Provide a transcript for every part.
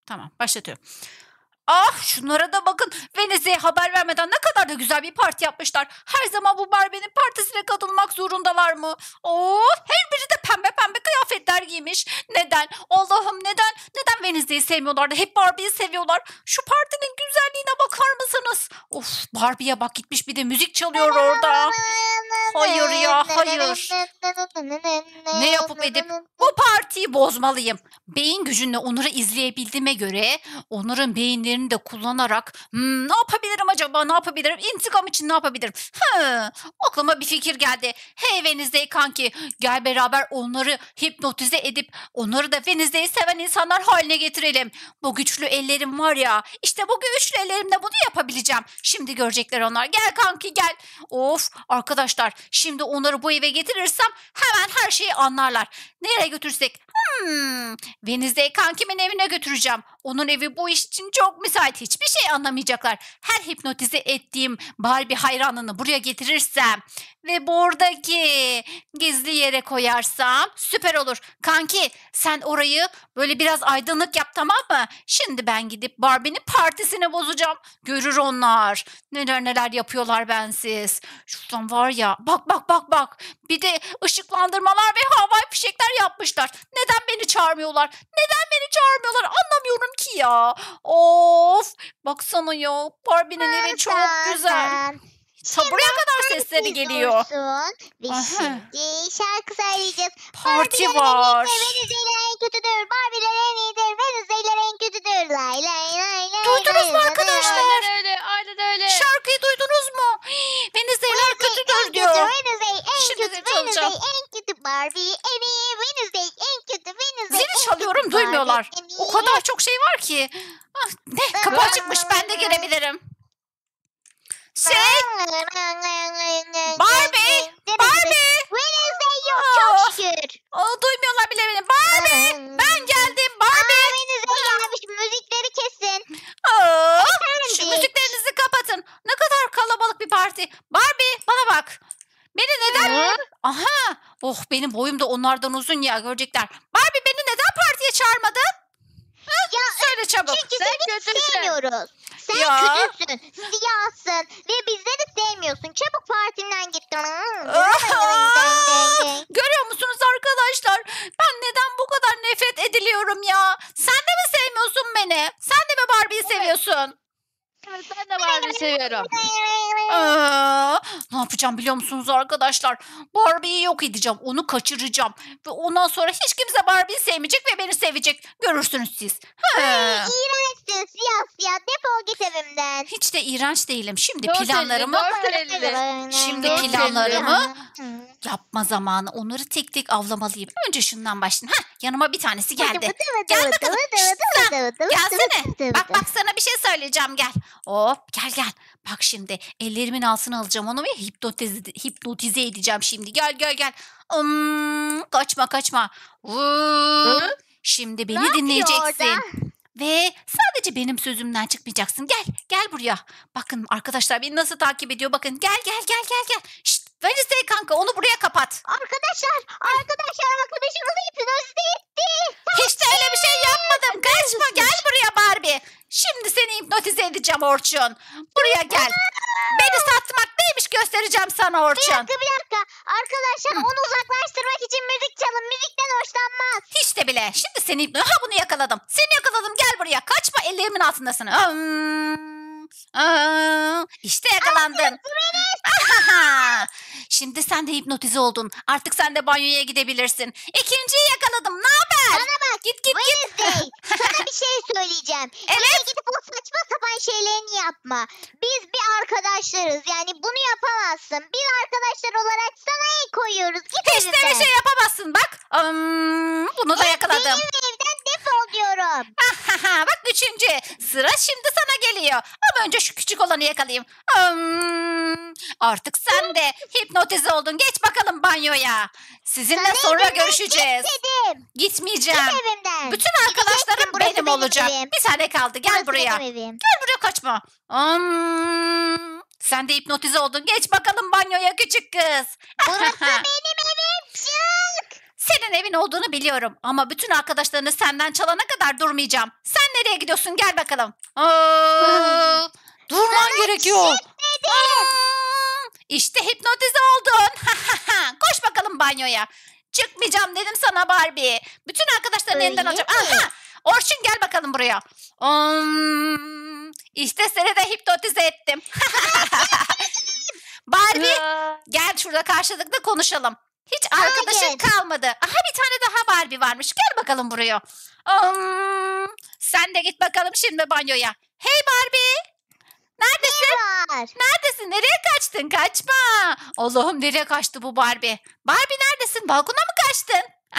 Tamam, başlatıyorum. Ah, şunlara da bakın. Venizde'ye haber vermeden ne kadar da güzel bir parti yapmışlar. Her zaman bu Barbie'nin partisine katılmak zorundalar mı? Oo, her biri de pembe pembe kıyafetler giymiş. Neden? Allah'ım neden? Neden Venizde'yi sevmiyorlar da hep Barbie'yi seviyorlar? Şu partinin güzelliğine bakar mısınız? Of, Barbie'ye bak, gitmiş bir de müzik çalıyor orada. Hayır ya, hayır. Ne yapıp edip bu partiyi bozmalıyım. Beyin gücünle onları izleyebildiğime göre onların beyinlerini de kullanarak ne yapabilirim acaba, ne yapabilirim? İntikam için ne yapabilirim? Aklıma bir fikir geldi. Hey Wednesday kanki, gel beraber onları hipnotize edip onları da Wednesday'i seven insanlar haline getirelim. Bu güçlü ellerim var ya, işte bu güçlü ellerimle bunu yapabileceğim. Şimdi görecekler onlar. Gel kanki gel. Of arkadaşlar, şimdi onları bu eve getirirsem hemen her şeyi anlarlar. Nereye götürsek? Wednesday kankimin evine götüreceğim. Onun evi bu iş için çok müsait. Hiçbir şey anlamayacaklar. Her hipnotize ettiğim Barbie hayranını buraya getirirsem ve buradaki gizli yere koyarsam süper olur. Kanki sen orayı böyle biraz aydınlık yap, tamam mı? Şimdi ben gidip Barbie'nin partisini bozacağım. Görür onlar. Neler neler yapıyorlar bensiz. Şuradan var ya, bak bak bak bak. Bir de ışıklandırmalar ve havai fişekler yapmışlar. Neden beni çağırmıyorlar? Neden beni çağırmıyorlar? Anlamıyorum ki ya. Of, baksana ya. Barbie'nin evi çok güzel. Ta buraya kadar sesleri geliyor. Ve Aha. şimdi şarkı söyleyeceğiz. Parti var. Venizeyler en kötüdür. Barbie'ler en iyidir. Venizeyler en kötüdür. Lay lay lay lay. Duydunuz mu arkadaşlar? Aynen öyle, aynen öyle. Şarkıyı duydunuz mu? Venizeyler kötüdür diyor. Venizey en Şimdi kötü. de çalacağım. Venizey en kötü. Barbie en iyi. Venizey en kötü. Venizey Zili en çalıyorum, kötü. duymuyorlar. Barbie en O iyi. kadar çok şey var ki. Ah, ne? Kapı açıkmış, ben de gelebilirim. Barbie! Barbie! Venizey yok Aa. çok şükür. Duymuyorlar bile beni. Barbie! Ben geldim Barbie! Venizey gelmiş. Müzikleri kesin. Şu Efendim? müziklerinizi kapatın. Ne kadar kalabalık bir parti. Barbie bana bak. Beni neden... Aha! Oh, benim boyum da onlardan uzun ya, görecekler. Barbie, beni neden partiye çağırmadın? Ya Söyle çabuk. çünkü Sen seni kötüsün. sevmiyoruz. Sen Ya. kötüsün, siyahsın ve bizleri sevmiyorsun. Çabuk partinden git. Görüyor musunuz arkadaşlar? Ben neden bu kadar nefret ediliyorum ya? Sen de mi sevmiyorsun beni? Sen de mi Barbie'yi seviyorsun? Evet, ben de Barbie seviyorum. Ne yapacağım biliyor musunuz arkadaşlar? Barbie'yi yok edeceğim. Onu kaçıracağım. Ve ondan sonra hiç kimse Barbie'yi sevmeyecek ve beni sevecek. Görürsünüz siz. İğrençsin siyah siyah. Defol git evimden. Hiç de iğrenç değilim. Şimdi Dört planlarımı... Şimdi Dört planlarımı yapma zamanı. Onları tek tek avlamalıyım. Önce şundan başlayayım. Yanıma bir tanesi geldi. Gel bakalım. Gelsene. Bak sana bir şey söyleyeceğim, gel. Hop gel. Bak şimdi ellerimin altına alacağım onu ve hipnotize edeceğim şimdi. Gel. Kaçma. Şimdi beni dinleyeceksin. Ve sadece benim sözümden çıkmayacaksın. Gel buraya. Bakın arkadaşlar beni nasıl takip ediyor. Bakın gel. Şşt, Wednesday kanka, onu buraya kapat. Arkadaşlar arkadaşımızı hipnotize etti. Hiç de öyle bir şey yapmadım. Kaçma, gel buraya Barbie. Şimdi seni hipnotize edeceğim Orçun. Buraya gel. Beni satmak neymiş göstereceğim sana Bir Orçun. dakika. Arkadaşlar onu uzaklaştırmak için müzik çalın. Müzikten hoşlanmaz. Hiç de bile. Şimdi seni bunu yakaladım. Seni yakaladım, gel buraya. Kaçma, ellerimin altındasın. İşte yakalandın. Şimdi sen de hipnotize oldun. Artık sen de banyoya gidebilirsin. İkinciyi yakaladım. Ne haber? Bana bak. Git. Wednesday, sana bir şey söyleyeceğim. Buraya gidip o saçma sapan şeylerini yapma. Biz bir arkadaşlarız. Yani bunu yapamazsın. Bir arkadaşlar olarak sana el koyuyoruz. Git Hiç de evimden. bir şey yapamazsın bak. Bunu da yakaladım. Benim evden defol diyorum. Bak üçüncü. Sıra şimdi sana geliyor. Ama önce şu küçük olanı yakalayayım. Artık sen de hipnotize oldun. Geç bakalım banyoya. Sizinle Sana sonra evimden görüşeceğiz. Git dedim. Gitmeyeceğim. Git evimden. Bütün arkadaşlarım burası benim benim olacak. evim. Bir tane kaldı. Gel Burası buraya. benim evim. Gel buraya, kaçma. Sen de hipnotize oldun. Geç bakalım banyoya küçük kız. Burası benim evim. Çık. Senin evin olduğunu biliyorum ama bütün arkadaşlarını senden çalana kadar durmayacağım. Sen nereye gidiyorsun? Gel bakalım. Durman gerekiyor. İşte hipnotize oldun. Koş bakalım banyoya. Çıkmayacağım dedim sana Barbie. Bütün arkadaşlarını Öyle elinden alacağım. mi? Aha, Orçun gel bakalım buraya. İşte seni de hipnotize ettim. Barbie gel şurada karşılıklı konuşalım. Hiç arkadaşın Hayır. kalmadı. Aha bir tane daha Barbie varmış. Gel bakalım buraya. Sen de git bakalım şimdi banyoya. Hey Barbie. Neredesin? Var. Neredesin? Nereye kaçtın? Kaçma. Allah'ım nereye kaçtı bu Barbie? Barbie neredesin? Balkona mı kaçtın?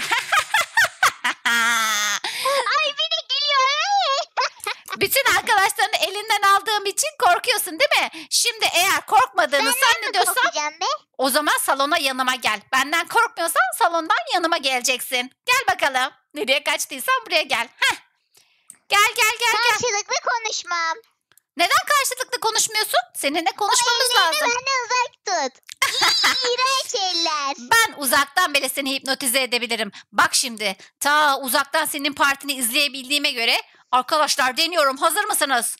Ay bir de gülüyor. Bütün arkadaşlarını elinden aldığım için korkuyorsun değil mi? Şimdi eğer korkmadığını zannediyorsan Korkacağım be. o zaman salona yanıma gel. Benden korkmuyorsan salondan yanıma geleceksin. Gel bakalım. Nereye kaçtıysan buraya gel. Heh. Gel gel gel gel. Karşılıklı konuşmam. Neden karşılıklı konuşmuyorsun? Seninle konuşmamız lazım. Benden uzak tut. İğrenç eller. Ben uzaktan bile seni hipnotize edebilirim. Bak şimdi ta uzaktan senin partini izleyebildiğime göre arkadaşlar deniyorum. Hazır mısınız?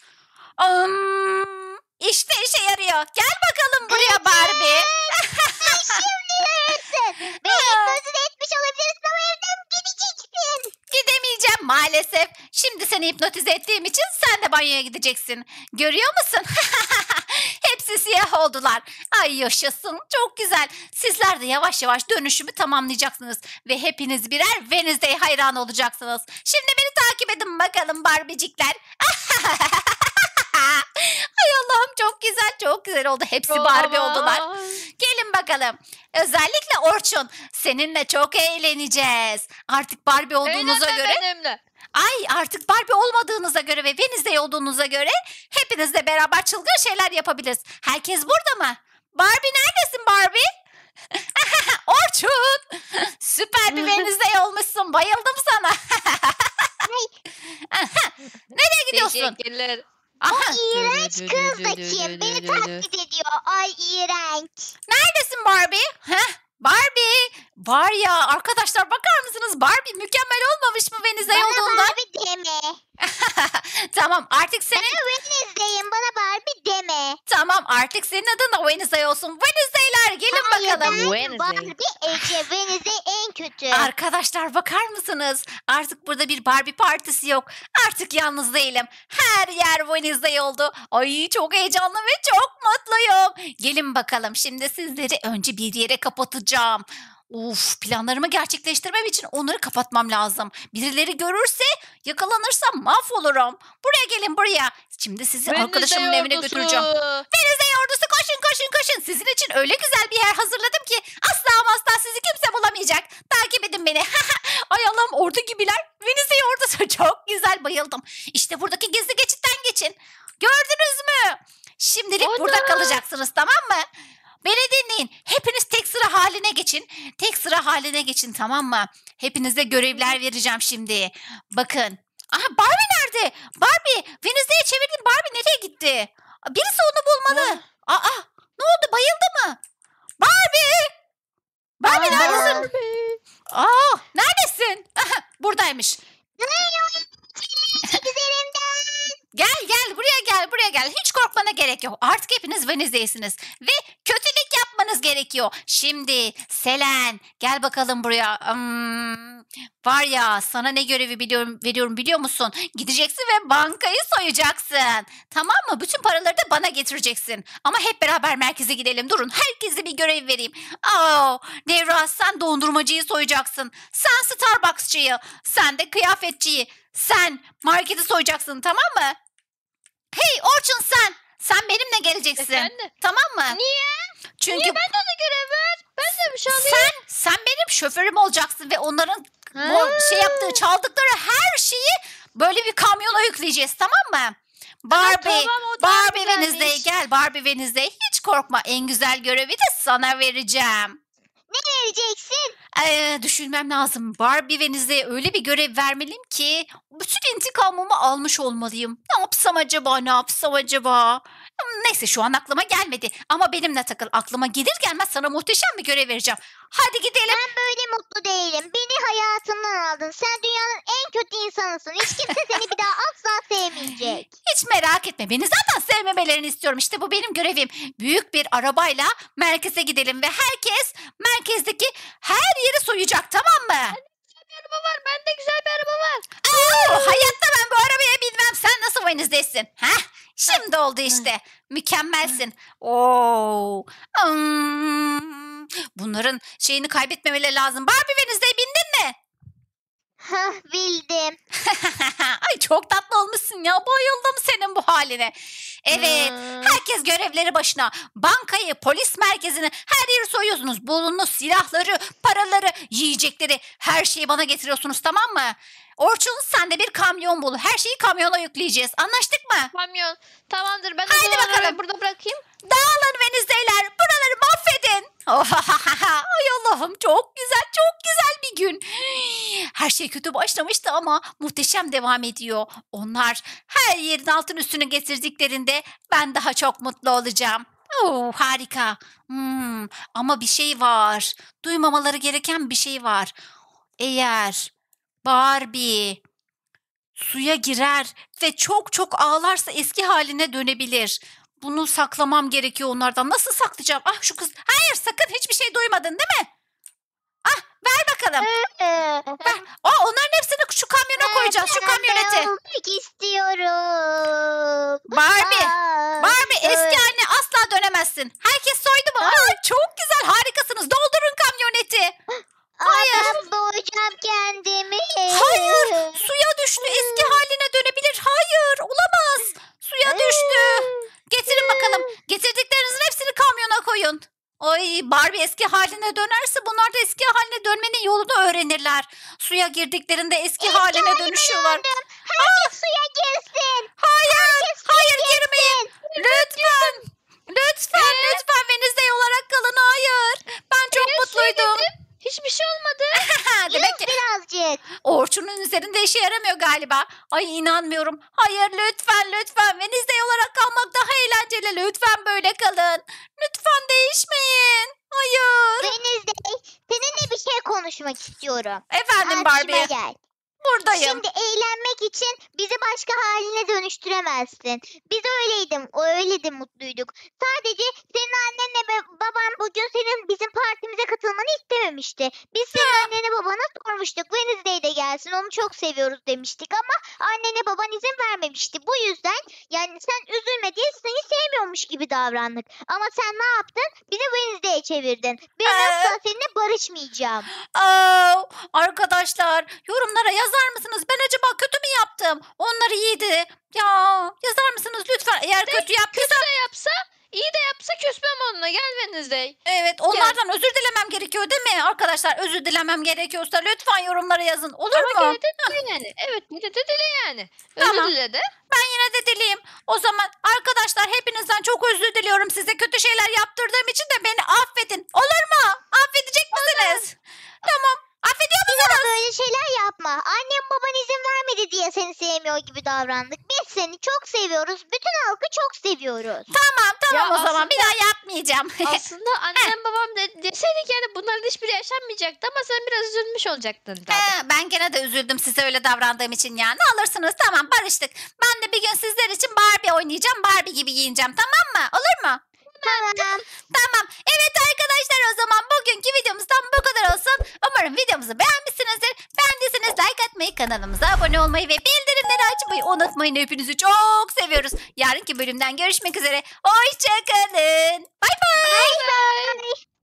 İşte işe yarıyor. Gel bakalım buraya Barbie. Şimdi görürsün. Beni hipnotize etmiş olabilirsin ama evden gideceksin. Gidemeyeceğim maalesef. Şimdi seni hipnotize ettiğim için sen de banyoya gideceksin. Görüyor musun? Hepsi siyah oldular. Ay yaşasın. Çok güzel. Sizler de yavaş yavaş dönüşümü tamamlayacaksınız. Ve hepiniz birer Wednesday hayranı olacaksınız. Şimdi beni takip edin bakalım Barbicikler. Ay Allah'ım çok güzel. Çok güzel oldu. Hepsi Barbie oldular. Gelin bakalım. Özellikle Orçun. Seninle çok eğleneceğiz. Artık Barbie olduğunuza Eğlenme göre. benimle. Ay artık Barbie olmadığınıza göre ve Wednesday olduğunuza göre hepinizle beraber çılgın şeyler yapabiliriz. Herkes burada mı? Barbie neredesin Barbie? Orçun. Süper bir Wednesday olmuşsun. Bayıldım sana. Nereye gidiyorsun? Teşekkürler. Aha, İğrenç kız da kim? Beni taklit ediyor. Ay iğrenç. neredesin Barbie? Heh, Barbie. Var ya arkadaşlar bakar mısınız? Barbie mükemmel olmamış mı Wednesday Bana olduğunda? Barbie deme. Tamam artık senin Ben Wednesday'im. Bana Barbie deme. tamam artık senin adın da Wednesday olsun. Wednesday'ler gelin Hayır, bakalım. ben Wednesday. Barbie Ece. Wednesday en kötü. Arkadaşlar bakar mısınız? Artık burada bir Barbie partisi yok. Artık yalnız değilim. Her yer Wednesday oldu. Ay çok heyecanlı ve çok mutluyum. Gelin bakalım şimdi sizleri önce bir yere kapatacağım. Uf planlarımı gerçekleştirmem için onları kapatmam lazım. Birileri görürse yakalanırsam mahvolurum. Buraya gelin buraya. Şimdi sizi arkadaşımın evine götüreceğim. Wednesday ordusu koşun koşun koşun. Sizin için öyle güzel bir yer hazırladım ki asla ama asla sizi kimse bulamayacak. Takip edin beni. Ay Allah'ım ordu gibiler. Wednesday ordusu çok güzel bayıldım. İşte buradaki gizli geçitten geçin. Gördünüz mü? Şimdilik Ana! burada kalacaksınız tamam mı? Beni dinleyin. Hepiniz tek sıra haline geçin. Tek sıra haline geçin tamam mı? Hepinize görevler vereceğim şimdi. Bakın. Aha Barbie nerede? Barbie. Wednesday'e çevirdim. Barbie nereye gitti? Birisi onu bulmalı. Aa ne oldu bayıldı mı? Barbie. Barbie neredesin? Aa neredesin? Aha, buradaymış. Gel gel buraya gel buraya gel. Hiç korkmana gerek yok. Artık hepiniz Wednesday'siniz. Ve kötülük yapmanız gerekiyor. Şimdi Selen gel bakalım buraya. Var ya sana ne görevi veriyorum biliyor musun? Gideceksin ve bankayı soyacaksın. Tamam mı? Bütün paraları da bana getireceksin. Ama hep beraber merkeze gidelim. Durun herkese bir görev vereyim. Nevra sen dondurmacıyı soyacaksın. Sen Starbucks'çıyı. Sen de kıyafetçiyi. Sen marketi soyacaksın tamam mı? Hey Orçun sen benimle geleceksin. Efendim? Tamam mı? Niye? Çünkü Niye ben de ona görev ver? Ben de bir şey alayım. sen benim şoförüm olacaksın ve onların bu şey yaptığı çaldıkları her şeyi böyle bir kamyona yükleyeceğiz tamam mı? Barbie, tamam, o daha Barbie güzelmiş. Wednesday gel Barbie Wednesday hiç korkma en güzel görevi de sana vereceğim. Ne vereceksin? Düşünmem lazım. Barbie ve Nize'ye öyle bir görev vermeliyim ki bütün intikamımı almış olmalıyım. Ne yapsam acaba? Ne yapsam acaba? Neyse şu an aklıma gelmedi. Ama benimle takıl. Aklıma gelir gelmez sana muhteşem bir görev vereceğim. Hadi gidelim. Ben böyle mutlu değilim. Beni hayatımdan aldın. Sen dünyanın en kötü insanısın. Hiç kimse seni bir daha asla sevmeyecek. Hiç merak etme. Beni zaten sevmemelerini istiyorum. İşte bu benim görevim. Büyük bir arabayla merkeze gidelim ve herkes merkezdeki her yeri soyacak, tamam mı? Bir araba var. Bende güzel bir araba var. Hayatta ben bu arabaya binmem. Sen nasıl Wednesday'sin? Heh, şimdi oldu işte. Mükemmelsin. Oo. Bunların şeyini kaybetmemeleri lazım. Barbie Wednesday bindin mi? Hah, bildim. Ay çok tatlı olmuşsun ya. Bayıldım senin bu haline. Evet. Herkes görevleri başına. Bankayı, polis merkezini, her yeri soyuyorsunuz. Bulunuz silahları, paraları, yiyecekleri, her şeyi bana getiriyorsunuz, tamam mı? Orçun sen de bir kamyon bul. Her şeyi kamyona yükleyeceğiz. Anlaştık mı? Kamyon. Tamamdır. Ben Haydi o zaman bakalım. arabayı burada bırakayım. Dağılın Venizdeler. Buraları mahvedin. Ay Allah'ım çok güzel, çok güzel bir gün. Her şey kötü başlamıştı ama muhteşem devam ediyor. Onlar her yerin altın üstünü getirdiklerinde ben daha çok mutlu olacağım. Harika. Ama bir şey var. Duymamaları gereken bir şey var. Eğer Barbie suya girer ve çok çok ağlarsa eski haline dönebilir. Bunu saklamam gerekiyor onlardan. Nasıl saklayacağım? Ah şu kız. Hayır sakın hiçbir şey duymadın değil mi? Ah ver bakalım. Ver. Onların hepsini şu kamyona koyacağız. Şu kamyonete. Ben olmak istiyorum. Barbie. Aa, Barbie eski evet. haline asla dönemezsin. Herkes soydu mu? Çok güzel harikasınız. Doldurun kamyoneti. Hayır. Ben boğacağım kendimi. Hayır. Suya düştü. Eski haline dönebilir. Hayır. Olamaz. Suya düştü. Getirin bakalım. Getirdiklerinizin hepsini kamyona koyun. Ay Barbie eski haline dönerse bunlar da eski haline dönmenin yolunu öğrenirler. Suya girdiklerinde eski haline dönüşüyorlar. Herkes suya girsin. Hayır. Hayır girsin. girmeyin. Lütfen. Lütfen. Lütfen Venizde olarak kalın. Hayır. Ben çok mutluydum. Hiçbir şey olmadı. Demek ki Birazcık. Orçun'un üzerinde işe yaramıyor galiba. Ay inanmıyorum. Hayır lütfen lütfen. Venizde olarak kalmak daha eğlenceli. Lütfen böyle kalın. Lütfen değişmeyin. Hayır. Wednesday, seninle bir şey konuşmak istiyorum. Efendim Karşıma Barbie. gel. Buradayım. Şimdi eğlenmek için bizi başka haline dönüştüremezsin. Biz öyleydim, öyleydi mutluyduk. Sadece senin annenle ve baban bugün senin bizim partimize katılmanı istememişti. Biz senin annene babana sormuştuk. Wednesday de gelsin, onu çok seviyoruz demiştik ama annene baban izin vermemişti. Bu yüzden yani sen üzülme diye seni sevmiyormuş gibi davrandık. Ama sen ne yaptın? Bizi Wednesday'e çevirdin. Ben asla seninle barışmayacağım. Arkadaşlar yorumlara yazar mısınız? Ben acaba kötü mü yaptım? Onları iyiydi. Ya yazar mısınız lütfen? Eğer kötü yaptıysam. Kötü de yapsa, iyi de yapsa küsmem onunla. Gel Wednesday. Evet onlardan özür dilemem gerekiyor değil mi? Arkadaşlar özür dilemem gerekiyorsa lütfen yorumlara yazın. Olur Ama mu? gene de dile yani. Evet yine de dile yani. Tamam. Özür dile de. Ben yine de dileyim. O zaman arkadaşlar hepinizden çok özür diliyorum. Size kötü şeyler yaptırdığım için de beni affedin. Olur mu? Affedecek misiniz? Tamam. Affediyor Bir daha musunuz? böyle şeyler yapma. Annem baban izin vermedi diye seni sevmiyor gibi davrandık. Biz seni çok seviyoruz. Bütün halkı çok seviyoruz. Tamam Ya o zaman bir daha yapmayacağım. Aslında annem babam deseydik yani bunların hiçbiri yaşanmayacaktı ama sen biraz üzülmüş olacaktın tabii. Ben gene de üzüldüm size öyle davrandığım için ya. Ne alırsınız tamam barıştık. Ben de bir gün sizler için Barbie oynayacağım. Barbie gibi giyineceğim tamam mı? Olur mu? Tamam. Tamam. Evet arkadaşlar o zaman bugünkü videomuzdan bu kadar olsun. Umarım videomuzu beğenmişsinizdir. Beğendiyseniz like atmayı, kanalımıza abone olmayı ve bildirimleri açmayı unutmayın. Hepinizi çok seviyoruz. Yarınki bölümden görüşmek üzere. Hoşçakalın. Bay bay. Bye bye.